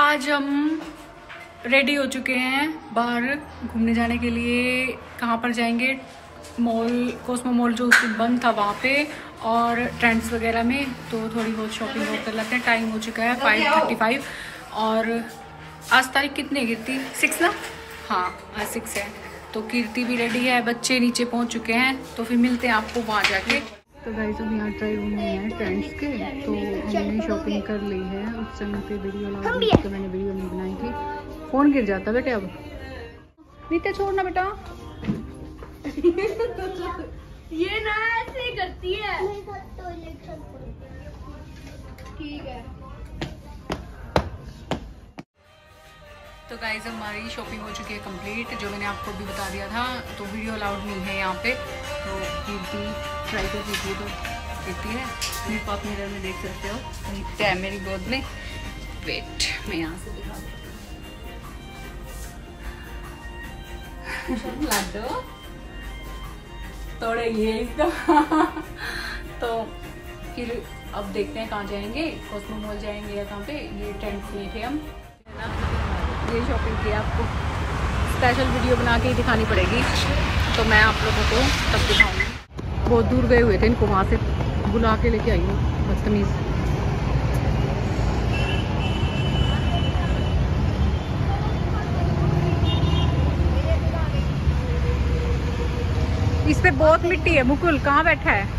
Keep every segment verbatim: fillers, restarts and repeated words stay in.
आज हम रेडी हो चुके हैं बाहर घूमने जाने के लिए। कहाँ पर जाएंगे? मॉल, कॉस्मो मॉल जो उस दिन बंद था वहाँ पे, और ट्रेंड्स वगैरह में। तो थोड़ी बहुत शॉपिंग और कर लेते हैं। टाइम हो चुका है फाइव थर्टी फाइव और आज तारीख कितनी है कीर्ति? सिक्स ना? हाँ आज सिक्स है। तो कीर्ति भी रेडी है, बच्चे नीचे पहुँच चुके हैं। तो फिर मिलते हैं आपको वहाँ जाके। तो गाइस अब यहाँ ट्राई रूम में है ट्रेंड्स के, तो हमने शॉपिंग कर ली है। उस समय पे वीडियो लगा तो मैंने वीडियो नहीं बनाई थी। फोन गिर जाता बेटे। अब नीचे छोड़ना बेटा। ये ना ऐसे करती है। ठीक है। तो गाइस हमारी शॉपिंग हो चुकी है कंप्लीट, जो मैंने आपको भी बता दिया था। तो वीडियो अलाउड नहीं है यहाँ पे, तो कीर्ति ट्राई कर लीजिए। तो देखती है, मेरे पास मिरर में देख सकते हो, नीचे है मेरी गोद में। वेट मैं यहाँ से दिखा दो तोड़ेगी इसको। तो फिर अब देखते हैं कहाँ जाएंगे, कॉस्मो मॉल जाएंगे या कहाँ पे। ये ट्रेंड्स में थे हम, ये शॉपिंग की आपको स्पेशल वीडियो बना के ही दिखानी पड़ेगी। तो मैं आप लोगों को तब दिखाऊंगी। बहुत दूर गए हुए थे, इनको वहाँ से बुला के लेके आई हूँ, बदतमीज। इस पे बहुत मिट्टी है। मुकुल कहाँ बैठा है?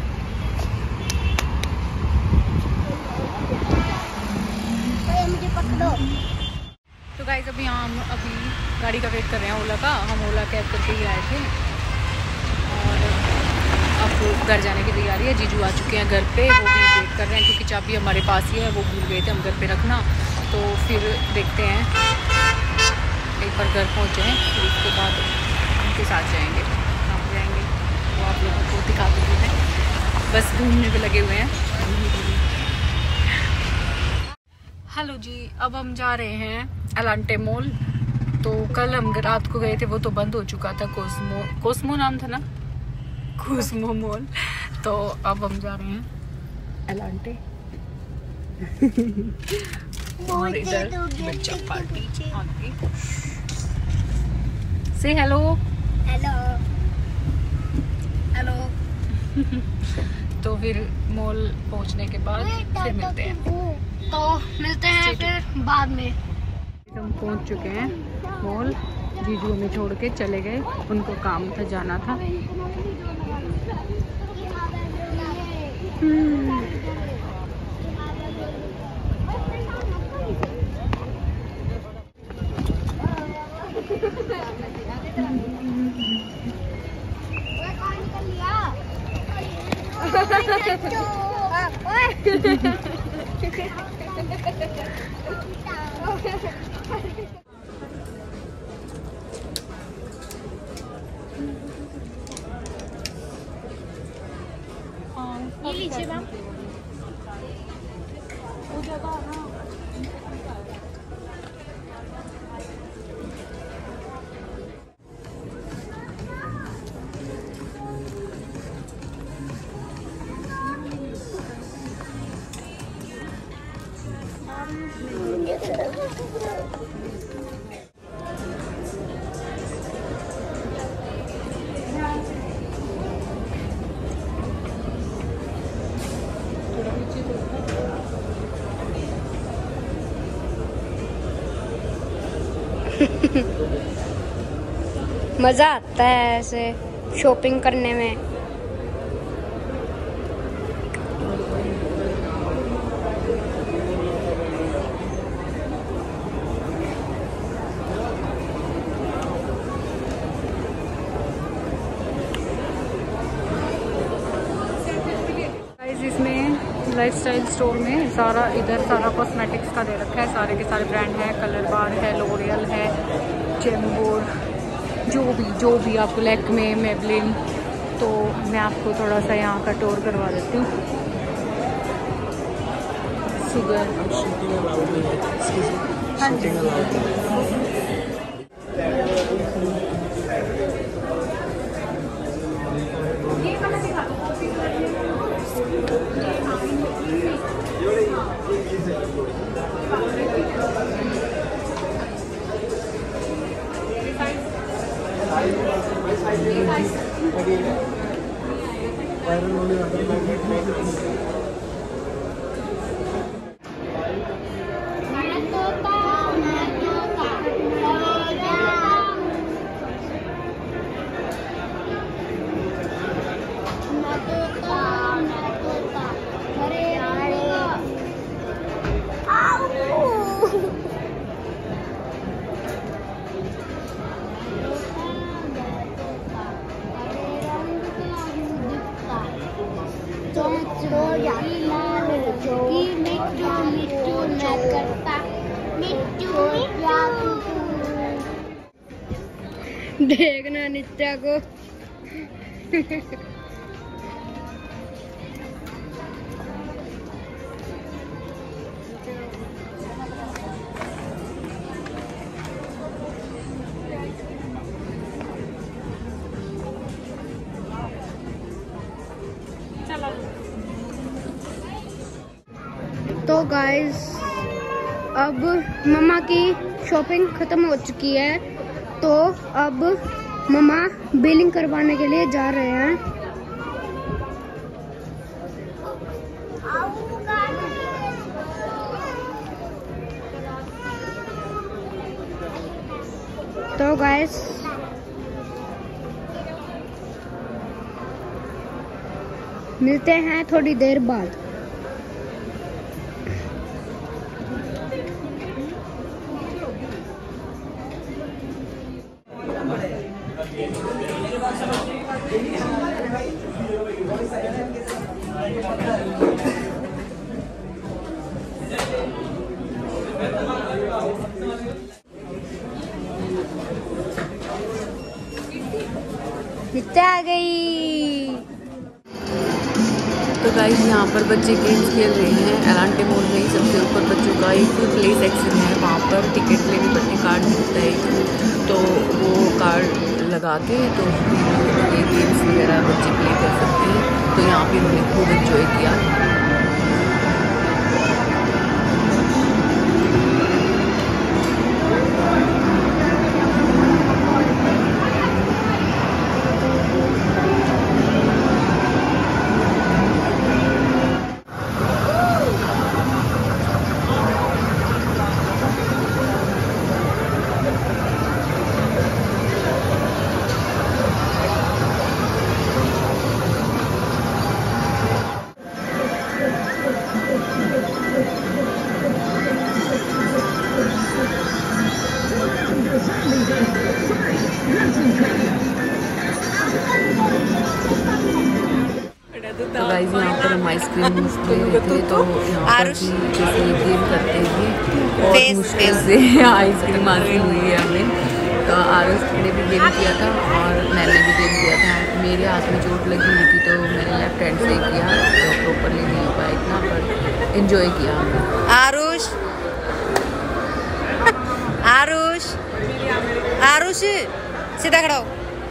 मुझे पकड़ो। तो गाइस अभी यहाँ हम अभी गाड़ी का वेट कर रहे हैं, ओला का। हम ओला कैब करके ही आए थे और अब घर जाने की तैयारी है। जीजू आ चुके हैं घर पे, वो भी वेट कर रहे हैं क्योंकि चाबी हमारे पास ही है। वो भूल गए थे हम घर पे रखना। तो फिर देखते हैं, एक बार घर पहुँचे हैं फिर उसके बाद उनके साथ जाएंगे। कहाँ जाएंगे वो आप लोगों को दिखा दूँगी मैं। बस घूमने पे लगे हुए हैं। हेलो जी, अब हम जा रहे हैं एलांटे मॉल। तो कल हम रात को गए थे, वो तो बंद हो चुका था। कोस्मो कोस्मो नाम था ना, कोस्मो मॉल। तो अब हम जा रहे हैं एलांटे। और इधर बच्चा पार्टी से हेलो हेलो हेलो। तो फिर मॉल पहुंचने के बाद फिर मिलते हैं। तो मिलते हैं फिर बाद में। हम पहुंच चुके हैं मॉल। जीजू हमें छोड़ के चले गए, उनको काम था, जाना था। ये लीजिए मैम। मज़ा आता है ऐसे शॉपिंग करने में। इसमें लाइफस्टाइल स्टोर में सारा, इधर सारा कॉस्मेटिक्स का दे रखा है। सारे के सारे ब्रांड हैं। कलर बार है, लोरियल है, चेम्बोर, जो भी जो भी आपको, लैक्मे, मेबलिन। तो मैं आपको थोड़ा सा यहाँ का टूर करवा देती हूँ। शुगर हाँ जी। देखना नित्या को। तो गाइस अब मम्मा की शॉपिंग खत्म हो चुकी है, तो अब मम्मा बिलिंग करवाने के लिए जा रहे हैं। तो गाइस मिलते हैं थोड़ी देर बाद। नित्या आ गई। तो गाइस यहाँ पर बच्चे गेम्स खेल रहे हैं। एलांटे मॉल में ही सबसे ऊपर बच्चों का एक प्ले सेक्शन है, वहाँ पर टिकट लेने पड़ते कार्ड मिलता है, तो वो कार्ड लगा के तो ये गेम्स वगैरह बच्चे प्ले कर सकते हैं। तो यहाँ पे उन्होंने खूब एंजॉय किया। तो गाइस यहाँ पर हम आइसक्रीम ले रहे थे, तो यहाँ पर भी जैसे गेम करते हैं बहुत मुश्किल से आइसक्रीम हासिल हुई है हमें। तो आरुष ने भी गेम किया था और मैंने भी गेम किया था। मेरे हाथ में चोट लगी हुई थी तो मैंने लेफ्ट हैंड से किया, तो प्रॉपरली नहीं हो पाया इतना, पर इन्जॉय किया हमने। आरुष आरुष आरुष सीधा खड़ा हो।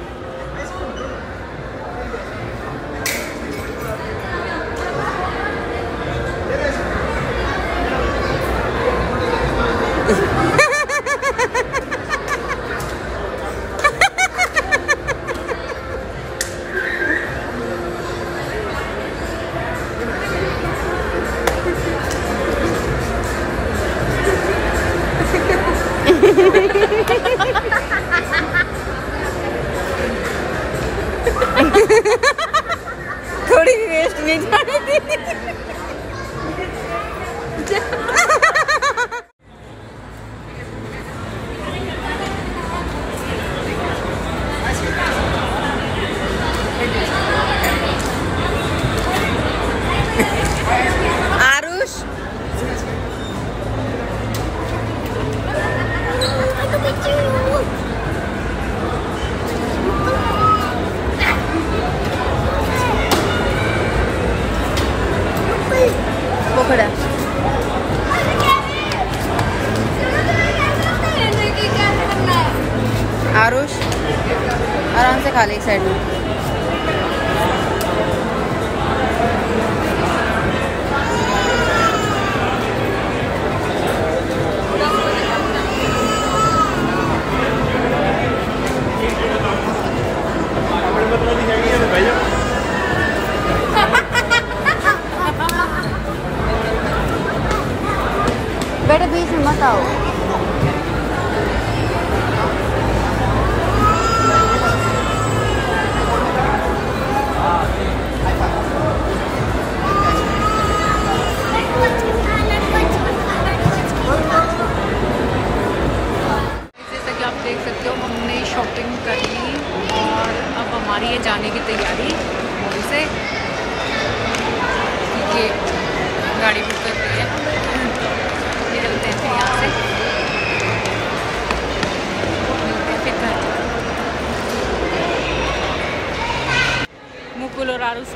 थोड़ी भी वेस्ट नहीं जाने दी। आरुष वो खड़ा आरुष आराम से खा ले एक साइड में।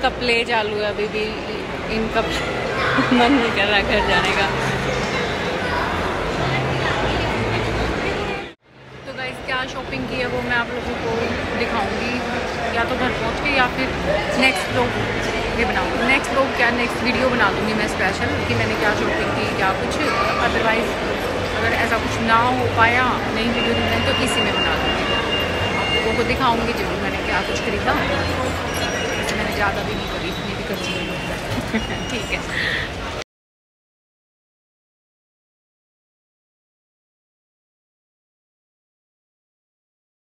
का प्ले चालू है अभी भी, इनका मन नहीं कर रहा घर जाने का। तो गाइस क्या शॉपिंग की है वो मैं आप लोगों को दिखाऊंगी, या तो घर पहुंच के या फिर नेक्स्ट व्लॉग भी बनाऊंगी। नेक्स्ट व्लॉग क्या, नेक्स्ट वीडियो बना दूंगी मैं स्पेशल कि मैंने क्या शॉपिंग की क्या कुछ। अदरवाइज़ अगर ऐसा कुछ ना हो पाया, नई वीडियो नहीं बनाई, तो इसी में बना दूँगी, आप लोगों को दिखाऊंगी जरूर मैंने क्या कुछ खरीदा। वैसे मैंने ज़्यादा भी नहीं खरीदी, इतनी भी खर्ची नहीं ठीक है।